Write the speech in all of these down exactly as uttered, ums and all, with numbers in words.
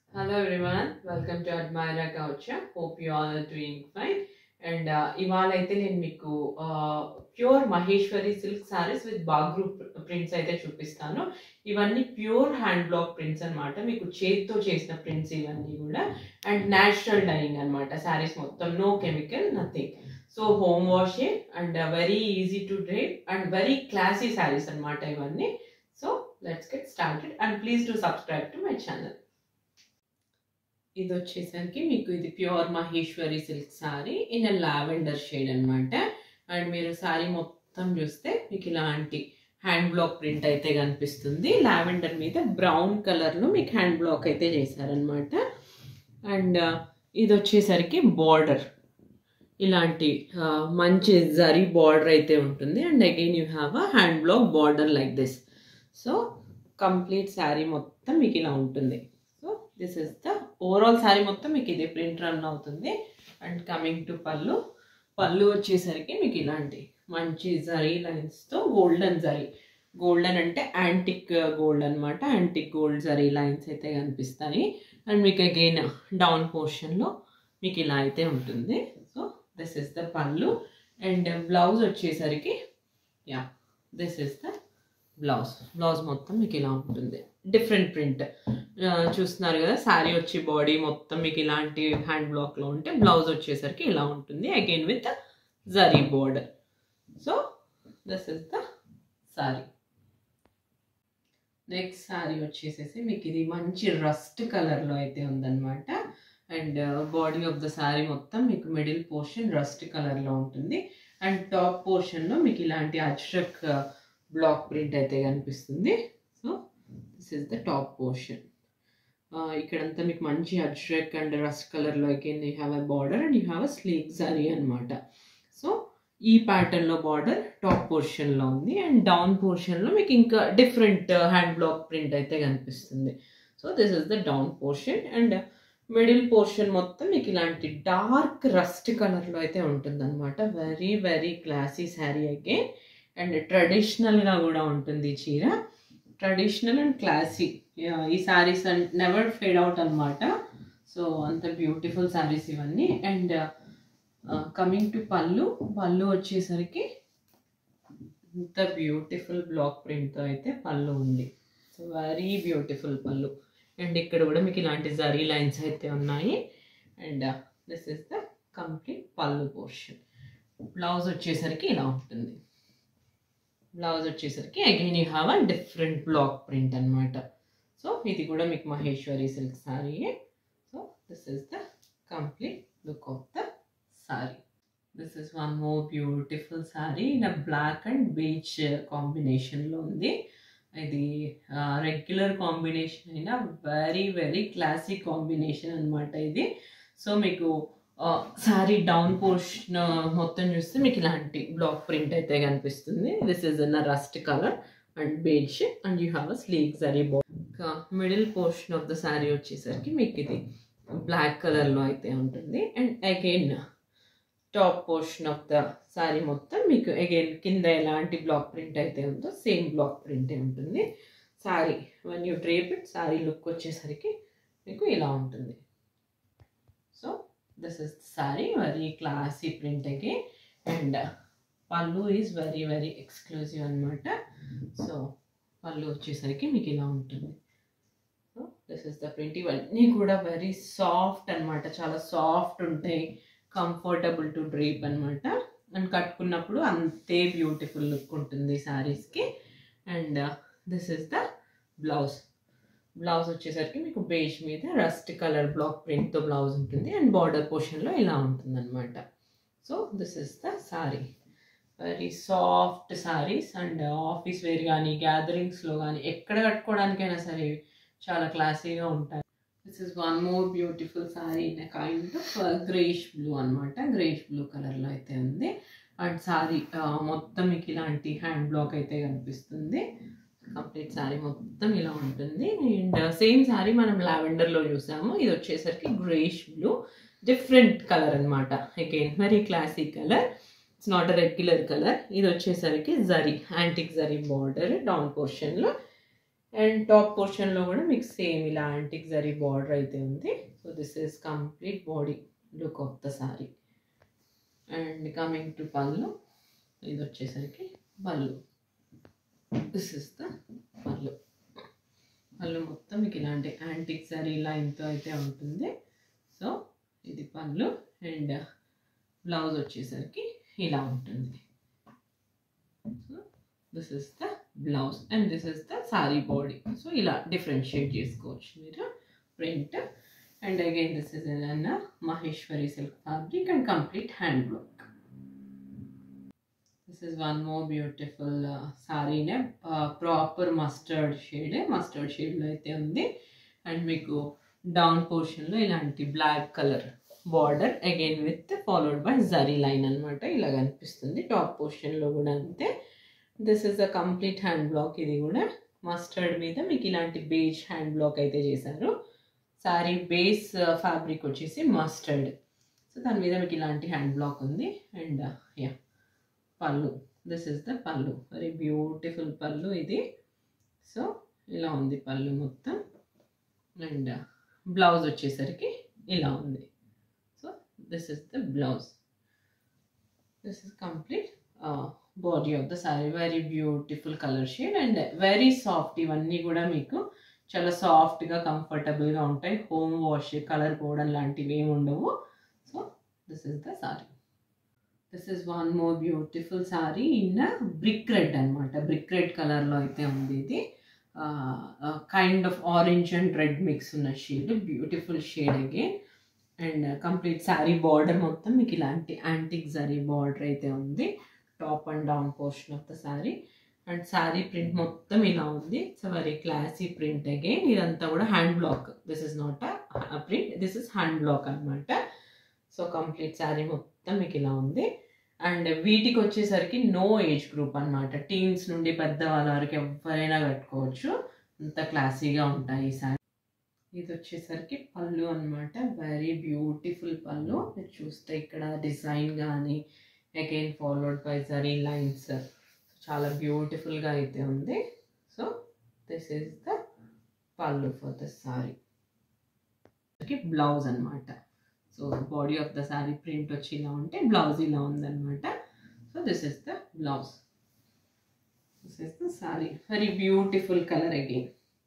Hello everyone, welcome to Admira Culture. Hope you all are doing fine. And uh, ఇవాళ అయితే నేను మీకు pure Maheshwari silk saris with Bagru prints అయితే చూపిస్తాను. ఇవన్నీ ప్యూర్ హ్యాండ్ బ్లాక్ ప్రింట్స్ అన్నమాట. మీకు చేతితో చేసిన ప్రింట్స్ ఇవన్నీ కూడా అండ్ న్యాచురల్ డైయింగ్ అన్నమాట. సారీస్ మొత్తం no chemical nothing. So home వాషే and very easy to drape and very classy saris అన్నమాట ఇవన్నీ. So let's get started and please do subscribe to my channel. ఇది వచ్చేసరికి మీకు ఇది pure Maheshwari silk sari in lavender shade అనమాట. అండ్ మీరు సారీ మొత్తం చూస్తే మీకు ఇలాంటి హ్యాండ్ బ్లాక్ ప్రింట్ అయితే కనిపిస్తుంది. లావెండర్ మీద బ్రౌన్ కలర్లో మీకు హ్యాండ్ బ్లాక్ అయితే చేశారనమాట. అండ్ ఇది వచ్చేసరికి బార్డర్ ఇలాంటి మంచి జరీ బార్డర్ అయితే ఉంటుంది. And again you have a hand block border like this. So complete sari మొత్తం మీకు ఇలా ఉంటుంది. This is the overall sari మొత్తం మీకు ఇది ప్రింట్ రన్ అవుతుంది. And coming to pallu pallu వచ్చేసరికి మీకు ఇలాంటి మంచి జరీ లైన్స్తో గోల్డెన్ జరీ గోల్డెన్ అంటే యాంటిక్ గోల్డ్ అనమాట. యాంటిక్ గోల్డ్ జరీ లైన్స్ అయితే కనిపిస్తాయి. అండ్ మీకు అగైన్ డౌన్ పోర్షన్లో మీకు ఇలా అయితే ఉంటుంది. So this is the pallu. And blouse వచ్చేసరికి yeah this is the blouse blouse మొత్తం మీకు ఇలా ఉంటుంది. డిఫరెంట్ ప్రింట్ చూస్తున్నారు కదా. శారీ వచ్చి బాడీ మొత్తం మీకు ఇలాంటి హ్యాండ్ బ్లాక్లో ఉంటే బ్లౌజ్ వచ్చేసరికి ఇలా ఉంటుంది again with zari border. So this is the sari. Next sari వచ్చేసేసి మీకు ఇది మంచి రస్ట్ కలర్లో అయితే ఉందన్నమాట. And body of the sari మొత్తం మీకు మిడిల్ పోర్షన్ రస్ట్ కలర్లో ఉంటుంది. అండ్ టాప్ పోర్షన్లో మీకు ఇలాంటి అజ్రక్ బ్లాక్ ప్రింట్ అయితే కనిపిస్తుంది. So this is the top portion. ఇక్కడంతా మీకు మంచి అజ్రక్ అండ్ రస్ట్ కలర్లో again you have a border and you have a sleek zari అనమాట. సో ఈ ప్యాటర్న్లో బార్డర్ టాప్ పోర్షన్లో ఉంది. అండ్ డౌన్ పోర్షన్లో మీకు ఇంకా డిఫరెంట్ హ్యాండ్ బ్లాక్ ప్రింట్ అయితే కనిపిస్తుంది. So this is the down portion. And middle portion మొత్తం మీకు ఇలాంటి డార్క్ రస్ట్ కలర్లో అయితే ఉంటుంది అనమాట. Very very classy sari again. And ట్రెడిషనల్గా కూడా ఉంటుంది ఈ చీర. ట్రెడిషనల్ అండ్ క్లాసీ ఈ saris and never fade out అనమాట. సో అంత బ్యూటిఫుల్ శారీస్ ఇవన్నీ. And coming to pallu pallu వచ్చేసరికి ఇంత బ్యూటిఫుల్ బ్లాక్ ప్రింట్తో అయితే పళ్ళు ఉంది. So very beautiful pallu. And ఇక్కడ కూడా మీకు ఇలాంటి జరీ లైన్స్ అయితే ఉన్నాయి. And this is the complete pallu portion. Blouse వచ్చేసరికి ఇలా ఉంటుంది. బ్లౌజ్ వచ్చేసరికి again you have a different block print అనమాట. సో ఇది కూడా మీకు మహేశ్వరి సిల్క్ శారీయే. So this is the complete look of the sari. This is one more beautiful sari in black and beige కాంబినేషన్లో ఉంది. ఇది రెగ్యులర్ కాంబినేషన్ అయినా వెరీ వెరీ క్లాసిక్ కాంబినేషన్ అనమాట ఇది. సో మీకు శారీ డౌన్ పోర్షన్ మొత్తం చూస్తే మీకు ఇలాంటి బ్లాక్ ప్రింట్ అయితే కనిపిస్తుంది. This is in rust colour and beige and you have a sleek zari border. Middle portion of the sari వచ్చేసరికి మీకు ఇది బ్లాక్ కలర్లో అయితే ఉంటుంది. And again top portion of the sari మొత్తం మీకు అగైన్ కింద ఎలాంటి బ్లాక్ ప్రింట్ అయితే ఉందో సేమ్ బ్లాక్ ప్రింటే ఉంటుంది. Sari one you drape it sari look వచ్చేసరికి మీకు ఇలా ఉంటుంది. So this is the saree, very classy print again. And uh, pallu is very very exclusive anamata. So pallu vachesariki meeku ila untundi. So this is the print. Ivanni kuda very soft anamata, chaala soft untayi, comfortable to drape anamata. And kattukunnappudu ante beautiful look untundi sarees ki. And uh, this is the blouse. Blouse వచ్చేసరికి మీకు beige మీద rust colour block ప్రింట్తో blouse ఉంటుంది. And border పోర్షన్లో ఇలా ఉంటుంది అనమాట. So this is the sari. Very soft saris and office wear కానీ గ్యాదరింగ్స్లో కానీ ఎక్కడ కట్టుకోవడానికైనా సరే చాలా క్లాసీగా ఉంటాయి. This is one more beautiful sari in kind of greyish blue అనమాట. గ్రేష్ బ్లూ కలర్లో అయితే ఉంది. అండ్ సారీ మొత్తం మీకు ఇలాంటి హ్యాండ్ బ్లాక్ అయితే కనిపిస్తుంది. కంప్లీట్ శారీ మొత్తం ఇలా ఉంటుంది. అండ్ సేమ్ శారీ మనం లావెండర్లో చూసాము. ఇది వచ్చేసరికి గ్రేష్ బ్లూ డిఫరెంట్ కలర్ అనమాట. Again very classic colour. It's not a regular colour. ఇది వచ్చేసరికి zari antique zari border down పోర్షన్లో అండ్ టాప్ పోర్షన్లో కూడా మీకు సేమ్ ఇలా యాంటిక్ జరీ బార్డర్ అయితే ఉంది. So this is complete body look of the sari. And coming to pallu, ఇది వచ్చేసరికి పళ్ళు. దిస్ ఇస్ ద పళ్ళు. పళ్ళు మొత్తం మీకు ఇలాంటి యాంటిక్ జరీ లైన్తో అయితే ఉంటుంది. సో ఇది పళ్ళు. అండ్ బ్లౌజ్ వచ్చేసరికి ఇలా ఉంటుంది. So this is the blouse and this is the sari body. So ఇలా డిఫరెన్షియేట్ చేసుకోవచ్చు మీరు print. And again this is an Maheshwari silk fabric and complete hand work. This is one more beautiful సారీనే, proper mustard shade, mustard షేడ్లో అయితే ఉంది. And మీకు down పోర్షన్లో ఇలాంటి black colour border again with followed by zari line అనమాట, ఇలా కనిపిస్తుంది. టాప్ పోర్షన్లో కూడా అంతే. This is the complete hand block. ఇది కూడా మస్టర్డ్ మీద మీకు ఇలాంటి బేజ్ హ్యాండ్ బ్లాక్ అయితే చేశారు. సారీ బేస్ ఫ్యాబ్రిక్ వచ్చేసి మస్టర్డ్. సో దాని మీద మీకు ఇలాంటి హ్యాండ్ బ్లాక్ ఉంది. And yeah pallu, this is the pallu, very beautiful pallu ఇది. సో ఇలా ఉంది పళ్ళు మొత్తం. అండ్ బ్లౌజ్ వచ్చేసరికి ఇలా ఉంది. So this is the blouse. This is complete body of the sari. Very beautiful colour shade and very soft. ఇవన్నీ కూడా మీకు చాలా సాఫ్ట్గా కంఫర్టబుల్గా ఉంటాయి. హోమ్ వాష్, కలర్ పోవడం లాంటివి ఏమి ఉండవు. So this is the sari. This is one more beautiful sari in brick red అనమాట. బ్రిక్ రెడ్ కలర్లో అయితే ఉంది ఇది. Kind of orange and red mix ఉన్న shade, beautiful shade again. And complete sari border మొత్తం మీకు ఇలాంటి యాంటిక్ జరీ బార్డర్ అయితే ఉంది, top and down portion of the sari. And sari print మొత్తం ఇలా ఉంది. It's very classy print again. ఇదంతా కూడా hand black. This is not a print, this is hand block అనమాట. సో కంప్లీట్ శారీ మొత్తం మీకు ఇలా ఉంది. అండ్ వీటికి వచ్చేసరికి నో ఏజ్ గ్రూప్ అనమాట. టీన్స్ నుండి పెద్దవాళ్ళ వరకు ఎవరైనా కట్టుకోవచ్చు, అంత క్లాసీగా ఉంటాయి ఈ శారీ. ఇది వచ్చేసరికి పళ్ళు అనమాట. వెరీ బ్యూటిఫుల్ పళ్ళు. మీరు చూస్తే ఇక్కడ డిజైన్ కానీ again followed by zari lines, చాలా బ్యూటిఫుల్గా అయితే ఉంది. So this is the pallu for the sari. Blouse అనమాట. So body of the sari print వచ్చి ఇలా ఉంటే బ్లౌజ్ ఇలా ఉందన్నమాట. So this is the blouse. This is the sari. Very beautiful colour again.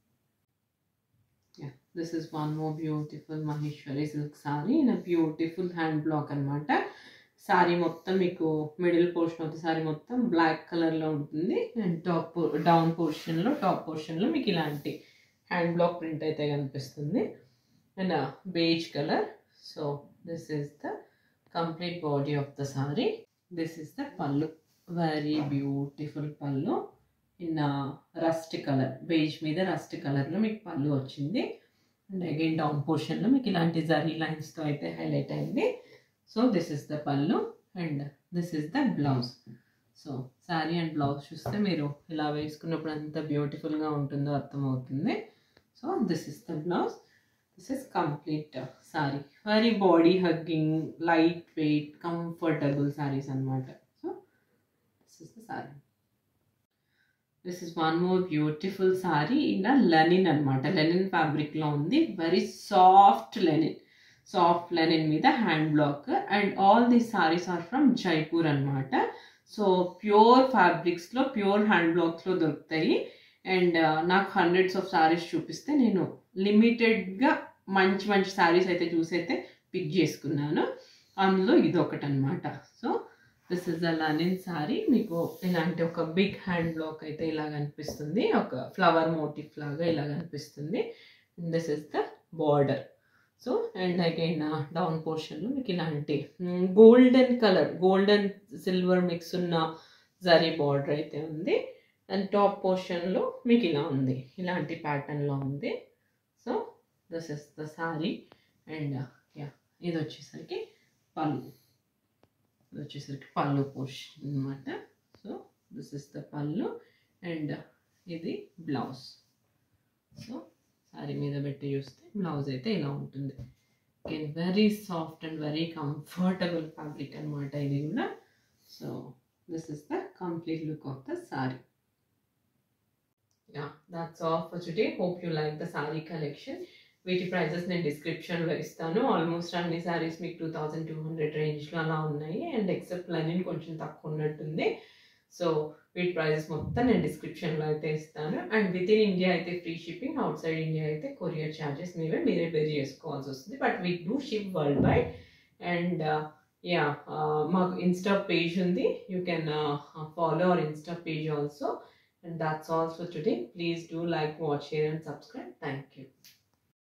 Yeah this is one more beautiful Maheshwari silk sari in a beautiful hand block అనమాట. సారీ మొత్తం మీకు middle portion of the sorry మొత్తం black కలర్లో ఉంటుంది. And top down పోర్షన్లో టాప్ పోర్షన్లో మీకు ఇలాంటి హ్యాండ్ బ్లాక్ ప్రింట్ అయితే కనిపిస్తుంది. And beige colour. So this is the complete body of the saree. This is the pallu. Very beautiful pallu in a rust color. Beige meeda rust color lo meeku pallu vachindi. And again down portion lo meeku ilanti zari lines tho aithe highlight ayindi. So this is the pallu and this is the blouse. So saree and blouse chuste meeru ila veskunnappudu anta beautiful ga untundo artham avutundi. So this is the blouse. This is complete uh, saree. Very body hugging, lightweight, comfortable sarees anamata. So this is the saree. This is one more beautiful saree in a linen anamata. Linen fabric lo undi. Very soft linen. Soft linen meeda hand block. And all these sarees are from Jaipur anamata. So pure fabrics lo, pure hand blocks lo doruktayi. And నాకు hundreds of saris చూపిస్తే నేను లిమిటెడ్గా మంచి మంచి శారీస్ అయితే చూసి అయితే pick చేసుకున్నాను. అందులో ఇది ఒకటి అనమాట. So this is the linen sari. మీకు ఇలాంటి ఒక బిగ్ హ్యాండ్ బ్లాక్ అయితే ఇలా కనిపిస్తుంది, ఒక ఫ్లవర్ మోటిఫ్ లాగా ఇలా కనిపిస్తుంది. This is the border. So and again down పోర్షన్లో మీకు ఇలాంటి golden colour, golden silver mix ఉన్న జరీ బార్డర్ అయితే ఉంది. అండ్ టాప్ పోర్షన్లో మీకు ఇలా ఉంది, ఇలాంటి ప్యాటర్న్లో ఉంది. So this is the sari. And yeah ఇది వచ్చేసరికి పళ్ళు. ఇది వచ్చేసరికి పళ్ళు పోర్షన్ అనమాట. So this is the pallu and ఇది బ్లౌజ్. సో సారీ మీద పెట్టి చూస్తే బ్లౌజ్ అయితే ఇలా ఉంటుంది. Again very soft and very comfortable fabric అనమాట ఇది కూడా. So this is the complete look of the sari. Yeah, that's all for today. Hope you like the saree collection. వీటి ప్రైజెస్ నేను డిస్క్రిప్షన్లో ఇస్తాను. ఆల్మోస్ట్ అన్ని సారీస్ మీకు టూ థౌజండ్ టూ హండ్రెడ్ రేంజ్లో అలా ఉన్నాయి. అండ్ ఎక్సెప్ట్ లెనిన్ కొంచెం తక్కువ ఉన్నట్టుంది. సో వీటి ప్రైజెస్ మొత్తం నేను డిస్క్రిప్షన్లో అయితే ఇస్తాను. అండ్ విత్ ఇన్ ఇండియా అయితే free shipping, outside India అయితే కొరియర్ ఛార్జెస్ మీవే మీరే పే చేసుకోవాల్సి వస్తుంది. But we do ship worldwide. And yeah, మాకు ఇన్స్టా పేజ్ ఉంది. You can follow our insta page also. And that's all for today. Please do like, watch, share and subscribe. Thank you.